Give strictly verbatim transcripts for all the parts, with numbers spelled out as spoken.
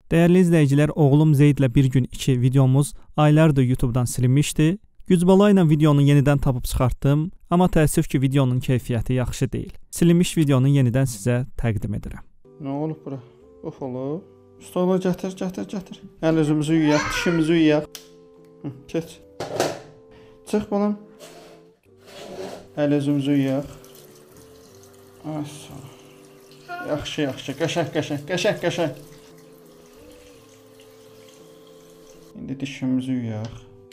Dəyərli izləyicilər, oğlum Zeydlə bir gün iki videomuz aylardır YouTube'dan silinmişdi. Gücbala ilə videonu yenidən tapıb çıxartdım, amma təəssüf ki, videonun keyfiyyəti yaxşı deyil. Silinmiş videonu yenidən sizə təqdim edirəm. Nə olub bura? Of olub. Stola gətir, gətir, gətir. Əl üzümüzü yuyaq, dişimizi yuyaq. Hı, keç. Çıx balam. Əl üzümüzü yuyaq. Ay sağ ol. Yaxşı, yaxşı. Qəşəng, qəşəng, qəşəng, qəşəng. İndi dişimizi yuyaq.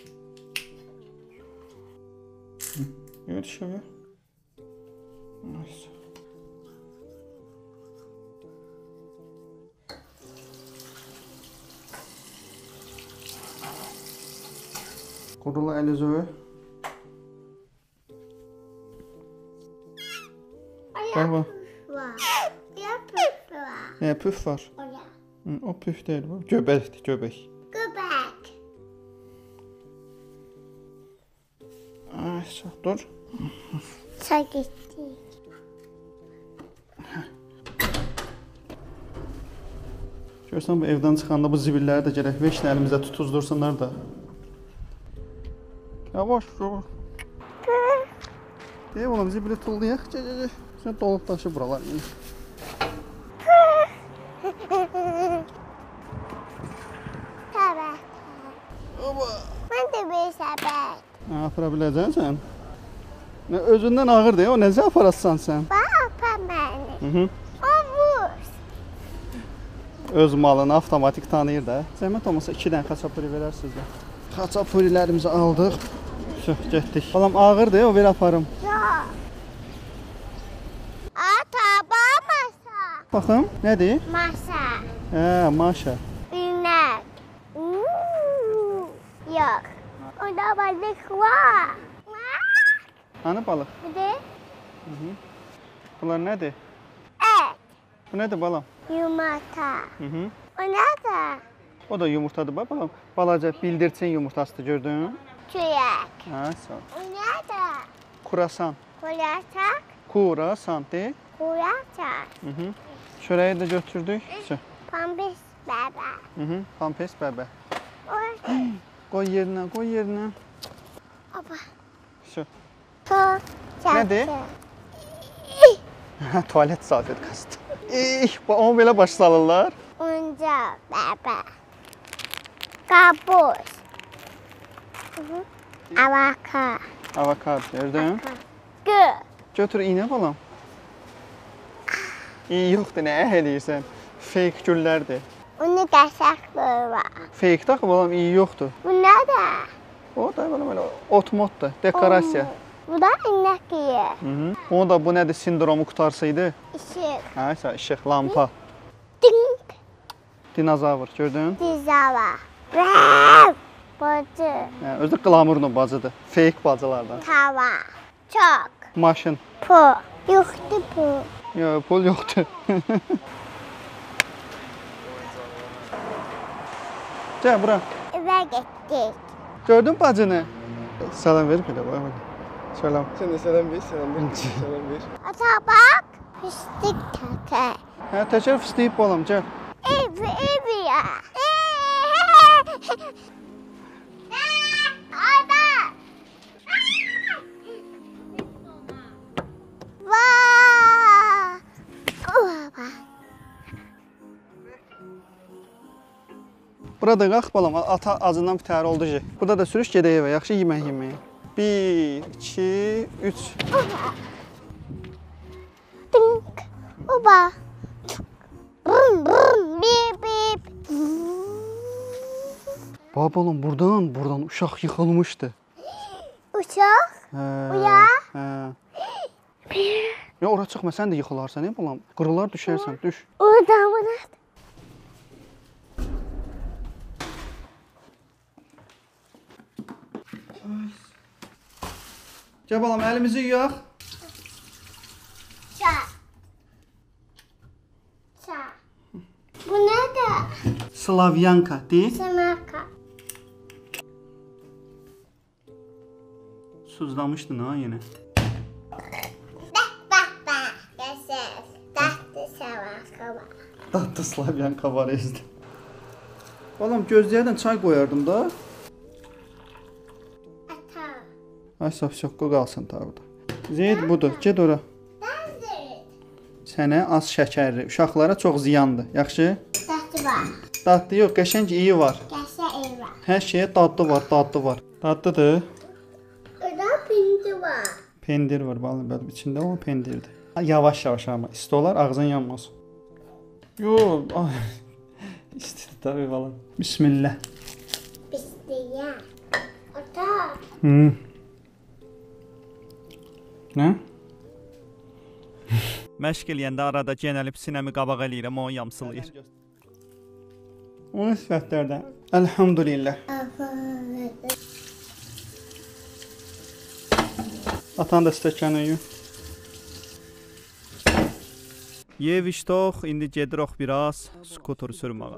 Yuy dişi yuyaq. Neyse. Qurula əl üzü. Baba. Ne püf var? Hı, o püf değil bu. Göbekti, göbek. Göbek. Ay, dur. Çay gitti. Görsən bu evdən çıxanda bu zibilləri də gərək beş əlimizə tutuzdursunlar da. Yavaş, yavaş. Deyim oğlum, zibili tullayaq. Gəl, gəl, gəl. Sən dolub daşı buralar. Səbət. Oba. Mən də bir səbət. Apara biləcəksən? Nə özündən ağır deyə, o necə aparasan sən? Bax, apar məni. Hı -hı. O vur. Öz malını avtomatik tanıyır da. Zəhmət olmasa iki dənə xaçapuri verərsiniz də. Xaçapurilərimizi aldıq. Söh, getdik. Balam ağır deyə, o ver aparım. Yox. Ata, bax masa. Baxım, nədir? Masa. Hə, maşa. İnək. Uuu. Yox. Orada balık var. Hani balıq? Bu de? Hı -hı. Bunlar nədir? Et. Bu nədir balam? Yumurta. Hı -hı. O nədir? O da yumurtadır bax balam. Balaca bildirçin yumurtasıdır, gördün? Çörək. Hə, sağ ol. O nədir? Kurasan. Kuraçak. Kurasan de. Kuraçak. Hı -hı. Çörəyi də götürdük. Söh. Pampis baba. Hı -hı. Pampes bəbə. O. Qoy yerinə, qoy yerinə. Baba. Söh. Çok Nədir? Tualet salfetkası. İh, onu belə baş salırlar. Oyuncaq baba. Kabus. Avaka. Avokado, gördün? Gül. Götür iynə balam. İyi yoxdur, nə eləyirsən? Fake güllərdir. Onu qəşəng var. Fake də balam, iyi yoxdur. Bu nədir? O da belə belə otmotdur, dekorasiya. Bu da inək yiyir. Hı -hı. Onu da bu nədir, sindromu qutarsaydı? İşıq. Hə, sən işıq, lampa. Dink. Dinozavr, gördün? Dizava. Rəv. Bacı. Hə, özü də qlamurlu bacıdır. Fake bacılardan. Tava. Çok. Maşın. Pu. Yoxdur pu. Yox, pul yoxdur. Gəl bura. Evə getdik. Gördün bacını? Salam ver belə bax. Salam. Sen de selam ver, selam ver, selam ver. Ata bak. Fıstık təkər. Hə, təkər fıstıyıb balam, gəl. Ev, ev ya. Ada. Vaa. Baba. Burada qalx balam, ata acından bitər oldu ki. Burada da sürüş gedək evə, yaxşı yemək yeməyə. bir, iki, üç. Dink. Oba. Brum brum bip bip. Bax balam, buradan, buradan uşaq yıxılmışdı. Uşaq? Hə. Uya. Hə. Ya ora çıxma, sən də yıxılarsan, ey balam. Qırılar düşərsən, düş. Orada mı? Gəl balam, əlimizi yuyaq. Ça. Ça. Bu nədir? Slavyanka, de. Samaka. Suzlamışdın ha yenə. Bak bak bak. Yaşasın. Tatlı samaka var. Tatlı Slavyanka var ezdi. Balam gözləyədən çay qoyardım da. Ata. Ay safşoqqa qalsın tarda. Zeyd budur, get ora. Bendir. Sənə az şəkərli, uşaqlara çox ziyandır. Yaxşı? Tatlı var. Dadlı yox, qəşəng iyi var. Gerçek ev var. Hər şeyə dadlı var, dadlı var. Dadlıdır. Orada pinti var. Pendir var balam, bəli, içində o pendirdir. Yavaş-yavaş amma, isti olar, ağzın yanmasın. Yox, ay. İstidir tabii balam. Bismillah. Bismillah. Ata. Hı. Nə? Məşq eləyəndə arada genəlib sinəmi qabaq eləyirəm, o yamsılayır. O sifətlərdən. Elhamdülillah. Atan da stəkanı yu. Yev iştox, indi gedirik biraz skuter sürməyə.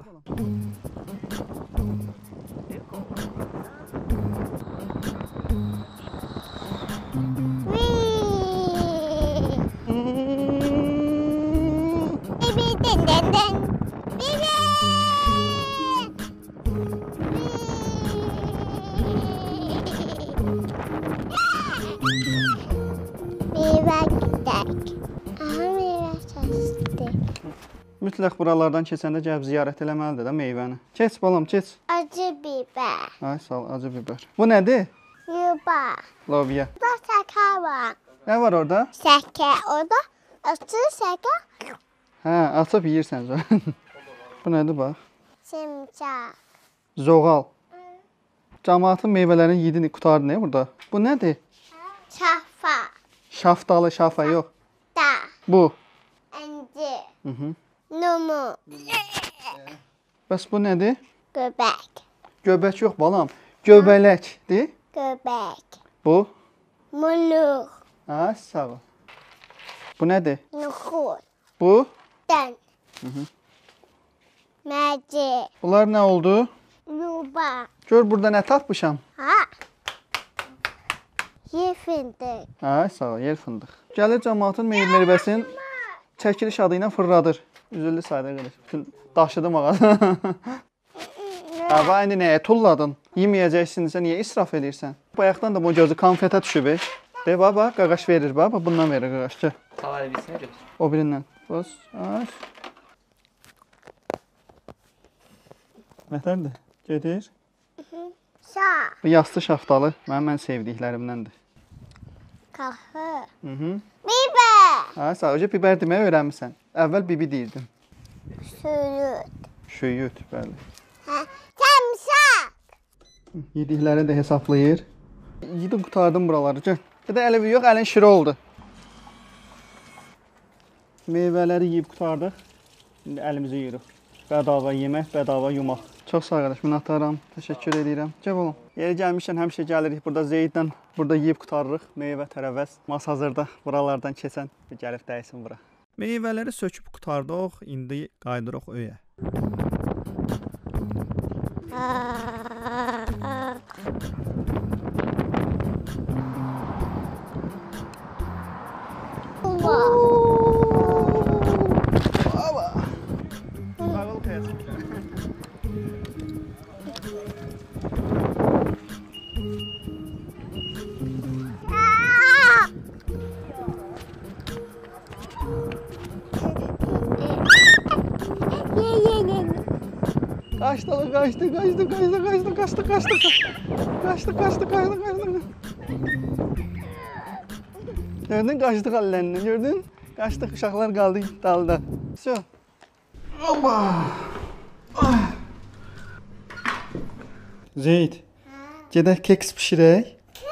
Mütləq buralardan keçəndə gəlib ziyarət eləməlidir də meyvəni. Keç balam, keç. Acı biber. Ay sağ ol, acı biber. Bu nədir? Yuba. Lobya. Burada şeker var. Nə var orada? Şeker. Orada acı şeker. Hə, açıb yeyirsən zə. Bu nədir bax? Simsar. Zoğal. Cəmaatın meyvələrini yedin, qutardı nə burada? Bu nədir? Şafa. Şaftalı, şafa yox. Da. Bu. Encir. Hı -hı. Numu. Bəs bu nədir? Göbek. Göbək yox balam. Göbələkdir. Göbek. Bu. Muluk. Ha, sağ ol. Bu nədir? Nuhut. Bu. Den. Hı -hı. Merci. Bunlar nə oldu? Yuba. Gör burada nə tapmışam. Ha. Ye fındık. Ha, sağ ol, yer fındıq. Gəlir cəmaatın meyvəsinin çəkiliş adı ilə fırladır. Üzüllü sayda qardaş. Bütün daşıdım ağa. Aba indi nəyə tulladın? Yeməyəcəksinsə niyə israf edirsən? Bayaqdan da bu gözü konfetə düşüb. De baba, qaqaş verir baba, bundan verir qaqaş. Gəl. Talay bilsin götür. O birindən. Bas, aç. Nətərdir? Gedir. Sağ. Bu yastı şaftalı mənim ən sevdiklərimdəndir. Kahve. Hı -hı. Biber. Ha, sadəcə biber deməyi öyrənmisən. Əvvəl bibi deyirdim. Sürüt. Şöyüt, bəli. Ha. Samsak. Yedikləri də hesablayır. Yedim, qutardım buraları. Gəl. Bir də əlivi yox, əlin şiri oldu. Meyvələri yeyib qutardıq. İndi əlimizi yuyuruq. Bədava yemək, bədava yumaq. Çox sağ ol qardaş, minnətdaram. Təşəkkür edirəm. Gəl oğlum. Yeri gəlmişkən həmişə gəlirik. Burada Zeydlə burada yeyib qutarırıq. Meyvə tərəvəz. Mas hazırda buralardan keçən gəlib dəysin bura. Meyvələri söküb qutardıq, indi qaydırıq öyə. Ağıl xəyəsin. Kaçtı, kaçtı, kaçtı, kaçtı, kaçtı, kaçtı, kaçtı, kaçtı, kaçtı, kaçtı, kaçtı. Gördün, kaçtık əllərindən, gördün? Kaçtık, uşaqlar qaldı dalda. Всё. Oba. Zeyd, gedək keks bişirək.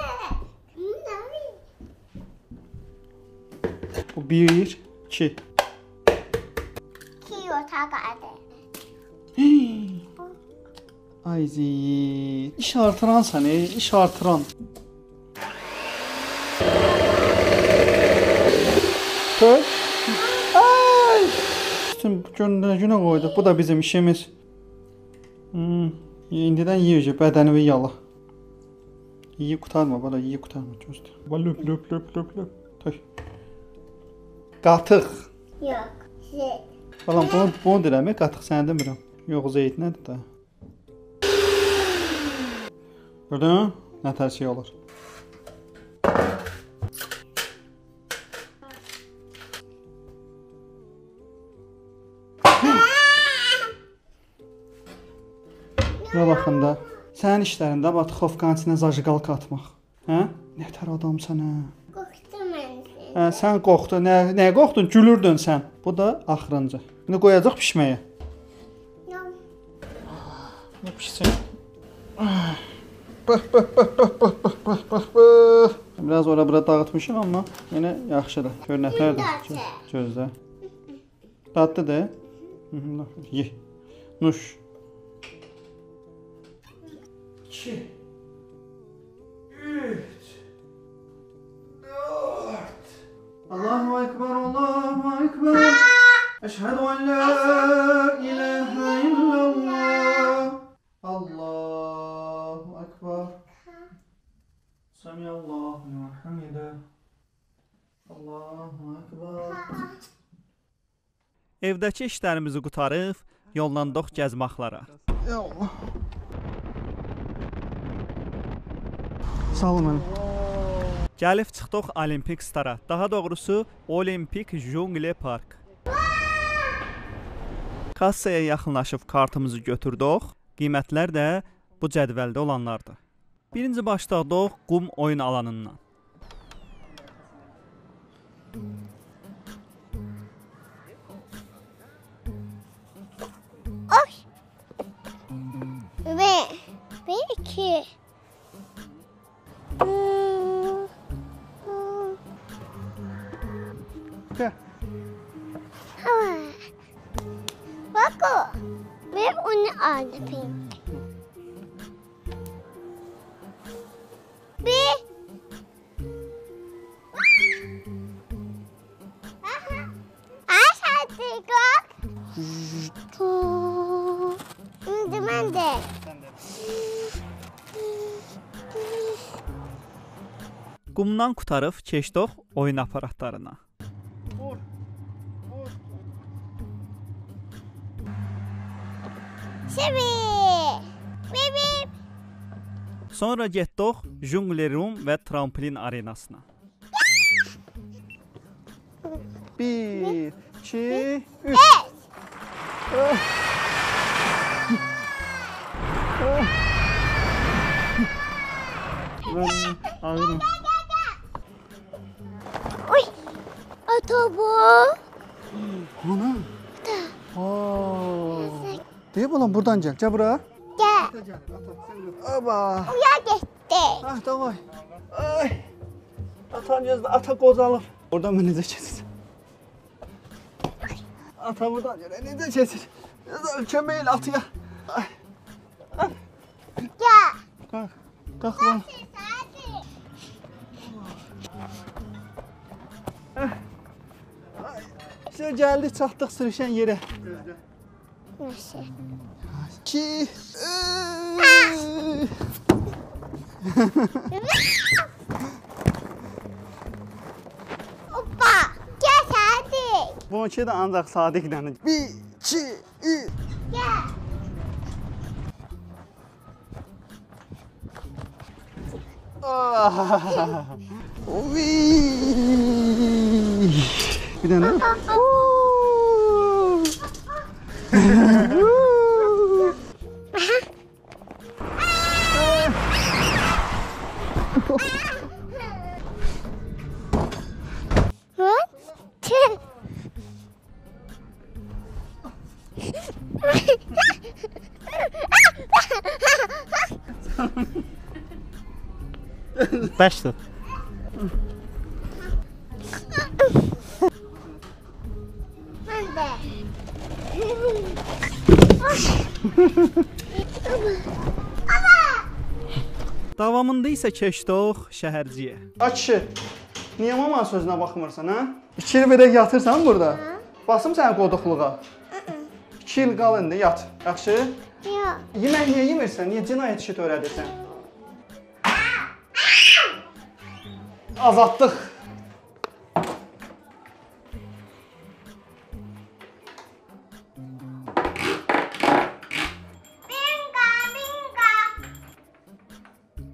Bu bir, iki. Ki otağa adı. Ay Zeyd, iş artıransan, ey, iş artıran. Koy. Ay! Bütün günə günə qoyduq. Bu da bizim işimiz. Hmm. İndidən yeyəcək bədənini yala. Yeyib qutarma, bala, yeyib qutarma. Gözlə. Bala löp löp löp löp löp. Tək. Qatıq. Yok. Şey. Balam bunu bunu deyirəm, qatıq sənə demirəm. Yox, Zeyd nədir da? Gördün? Nə tər şey olur. Buna baxın da. Sənin işlərində batxovkanın içinə zajiqalka atmaq. Hə? Nə tər adamsan hə? Qorxdum mən səni. Hə, sən qorxdun. Nə, nəyə qorxdun? Gülürdün sən. Bu da axırıncı. İndi qoyacaq pişməyə. Yox. Ne pişsin? Bax, bax, bax, bax, bax, bax, bax, bax, bax. Biraz ora bura dağıtmışım amma yenə yaxşıdır. Gör nə tərdir. Gözlə. Dadlıdır. Ye. Nuş. iki, üç, dört. Allahu Ekber, Allahu Ekber. Eşhedü en la ilahe illallah. Allahu Ekber. Semiyallahu limen hamide. Allahu Ekber. Evdəki işlərimizi qutarıb yollandıq gəzmaqlara. Ya Allah. Sağ ol mənim. Gəlib çıxdıq Olimpik Stara, daha doğrusu Olimpik Jungle Park. Kassaya yaxınlaşıb kartımızı götürdük. Qiymətlər də bu cədvəldə olanlardır. Birinci başladıq qum oyun alanından. Oy. Ve bir iki. Hmm. Hmm. Gel. Ha. Bak o. Ben onu aldım. Bir. Aşağıda bak. Şimdi ben de. Qumdan qutarıb keçdik oyun aparatlarına. Vur. Vur. Şimdi. Bip. Sonra getdik Jungle Room və trampolin arenasına. Bir, iki, üç. Evet. Ben ağırım. Oy. Otobü. Ana. Aa. Deyip ulan buradan gel. Gel buraya. Gel. Gel. Aba. Uya gitti. Ah davay. Ay. Atan gözde ata qozalır. Oradan ben necə keçir? Ata buradan gələ, necə keçir? Kömək elə atıya. Ay. Gel. Qalx. Qalx lan. İşte geldik, çatdıq sürüşən yerə. Nasıl? İki. Hoppa. Gel hadi. Bununki də ancaq Sadiqlə. Bir, iki, üç. Gel. Ah. Oy. Bir dənə. One, two. Bəşdir. Ben de. Davamında isə keçdik şəhərciyə. Ay kişi, niyə mamanın sözünə baxmırsan, hə? İki il belə yatırsan burada. Basım sənin qoduqluğa. İki il qal indi, yat. Yaxşı? Yok. Yemək niyə yemirsən? Niyə cinayət işi törədirsən? Azadlıq. Binga, binga.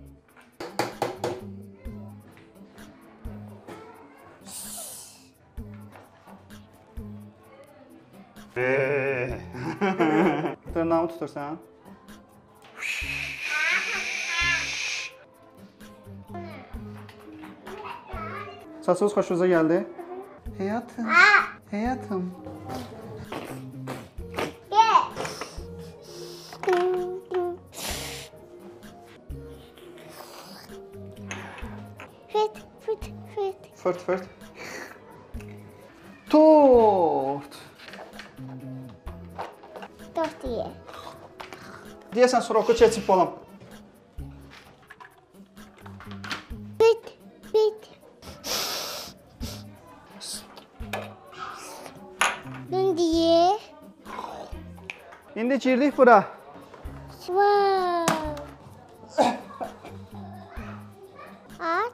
Dırnağımı tutursan. Saçınız xoşunuza gəldi? Həyatım, həyatım. Fıt fıt fıt. Fırt fırt. Tort. Dört diye. Deyəsən soroku keçib balam. Bit bit. Ne diye? İndi girdik bura. Wow. Aç.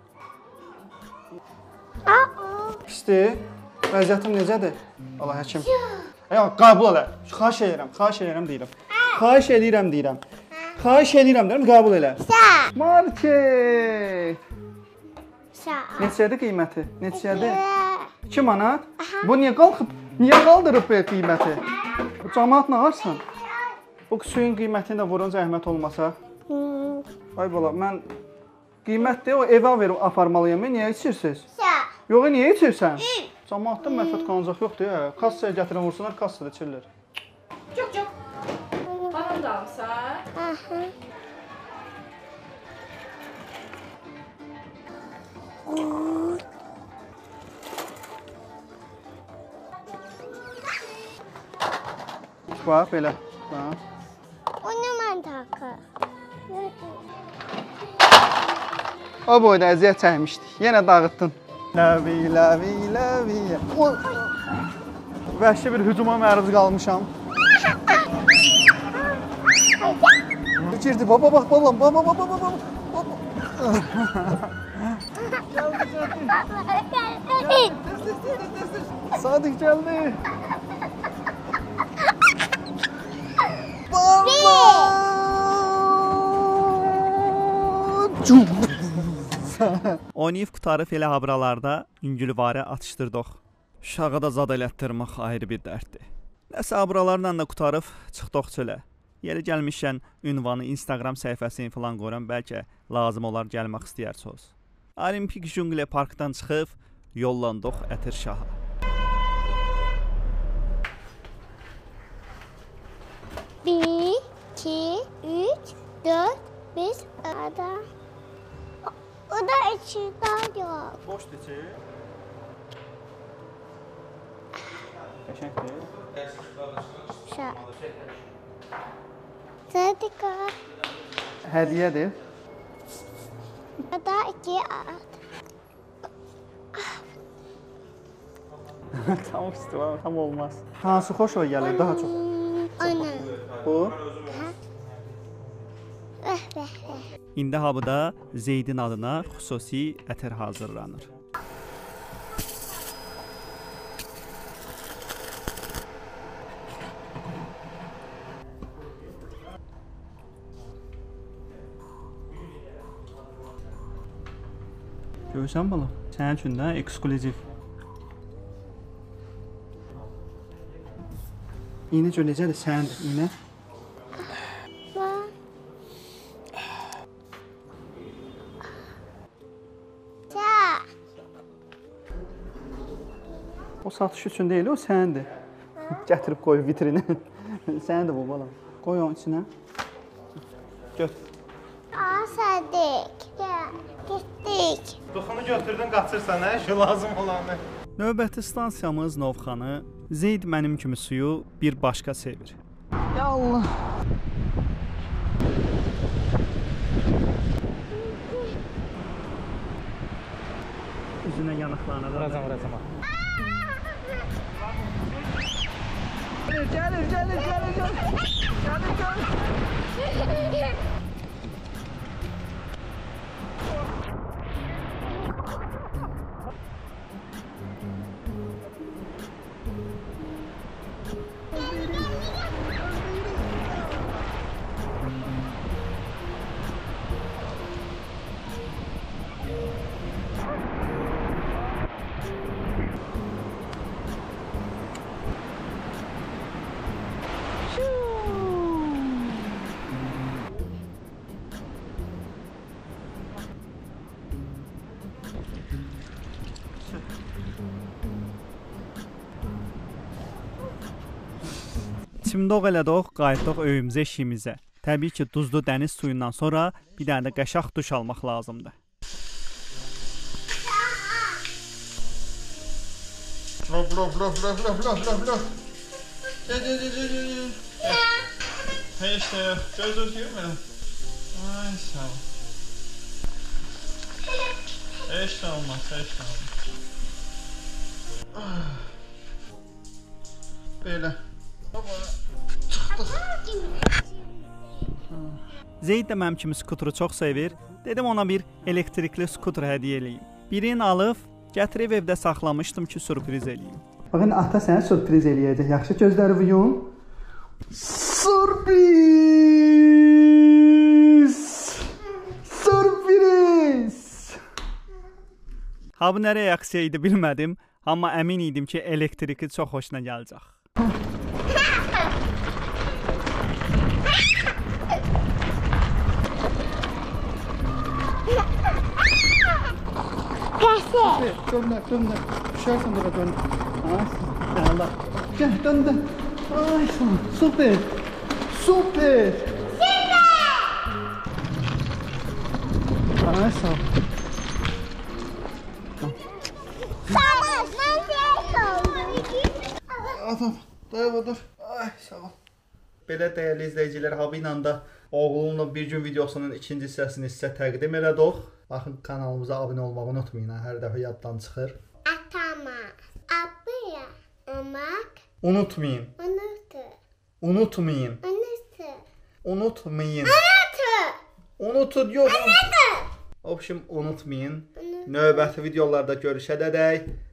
Aa. Pisdir. Vəziyyətim necədir? Allah həkim. Yox, qəbul elə. Xahiş edirəm, xahiş edirəm deyirəm. Xahiş edirəm deyirəm. Xahiş edirəm deyirəm, qəbul elə. Sa. Market. Sa. Neçədir qiyməti? Neçədir? iki manat. Bu niyə qalxıb? Niyə qaldırıb bu qiyməti? Bu cəmaət nə arsan? Bu suyun qiymətini də vurun zəhmət olmasa. Hmm. Ay bala, mən qiymətdir, o evə verib aparmalıyam. Niyə içirsiniz? Sa. Yox, niyə içirsən? Cəmaatda məfət qancaq yoxdur ya. Kassaya gətirən vursunlar, kassada içirlər. Çok çok. Bana da alsa. Aha. Bax, belə. Bax. Onu mən takır. O boyda əziyyət çəkmişdik. Yenə dağıtdın. Ləvi, ləvi, ləvi. Vəhşi bir hücuma məruz qalmışam. Girdi, baba bax, balam, baba, baba, baba, baba. Sadık gəldi. Baba! Cum! Oynayıb qutarıb elə habralarda üngülvarə atışdırdıq. Uşağı da zad elətdirmək ayrı bir dərddir. Nəsə habralarla da qutarıb çıxdıq çölə. Yeri gəlmişkən ünvanı Instagram səhifəsini falan qoyuram, bəlkə lazım olar gəlmək istəyirsiniz. Olimpik Jungle Parkdan çıxıb yollandıq Ətirşaha. Bir, iki, üç, dört, beş, ada. O da içinde yok. Boşdur ki. Qəşəngdir. Şa. Sadika. Hədiyyədir. O da iki at. Tam üstü var, tam olmaz. Hansı xoşuna gəlir daha çox? Ana. Bu? Vəh vəh vəh. İndi habıda Zeydin adına xüsusi ətir hazırlanır. Görürsən balam? Sənin üçün də eksklüziv. İynə gör necədir sənin iynə? Bax. Şa. O satış üçün deyil, o sənindir. Gətirib qoy vitrinə. Sənindir bu balam. Qoy onun içinə. Götür. Aa Sadık. Gel. Gittik. Duxunu götürdün, qaçırsan, hə? Şu lazım olanı. Növbəti stansiyamız Novxanı. Zeyd mənim kimi suyu bir başqa sevir. Ya Allah. Üzünə yanıqlarına da. Vuracam, vuracam. Gəlir, gəlir, gəlir, gəlir, gəlir. Gəlir, gəlir. Çimdoq elədoq, qayıtdıq öyümüzə, işimizə. Təbii ki, duzlu dəniz suyundan sonra bir dənə də qəşəng duş almaq lazımdır. Vlog, vlog, vlog, vlog, vlog, vlog, vlog, vlog. Gel, gel, gel, gel, gel. Hey işte, göz özgür mü? Ay sağ ol. Heç də olmaz, heç də olmaz. Belə. Çıxdıq. Zeyd də mənim kimi skuturu çox sevir. Dedim ona bir elektrikli skuter hədiyyə eləyim. Birini alıb, gətirib evdə saxlamışdım ki, sürpriz eləyim. Baxın, ata sənə sürpriz eləyəcək. Yaxşı, gözləri yum. Sürpriz! Sürpriz! Ha, bu nə reaksiya idi bilmədim, amma əmin idim ki, elektriki çox xoşuna gələcək. Döndür, döndür. Düşərsən bura döndür. Ay, Allah. Gəl, döndür. Ay, süper. Süper. Ay, sağ ol. Tamam, ben şey oldum. Adam, dayanma dur. Ay, sağ ol. Belə dəyərli izləyicilər, Habi ilə də oğlumla bir gün videosunun ikinci hissəsini sizə təqdim elədik. Baxın, kanalımıza abunə olmağı unutmayın, hər dəfə yaddan çıxır. Atama, abıya, amak, Unutmayın. unutu, Unutmayın. unutu, Unutmayın. unutu, Unutun, yox. Obşim, unutmayın. Növbəti videolarda görüşədək.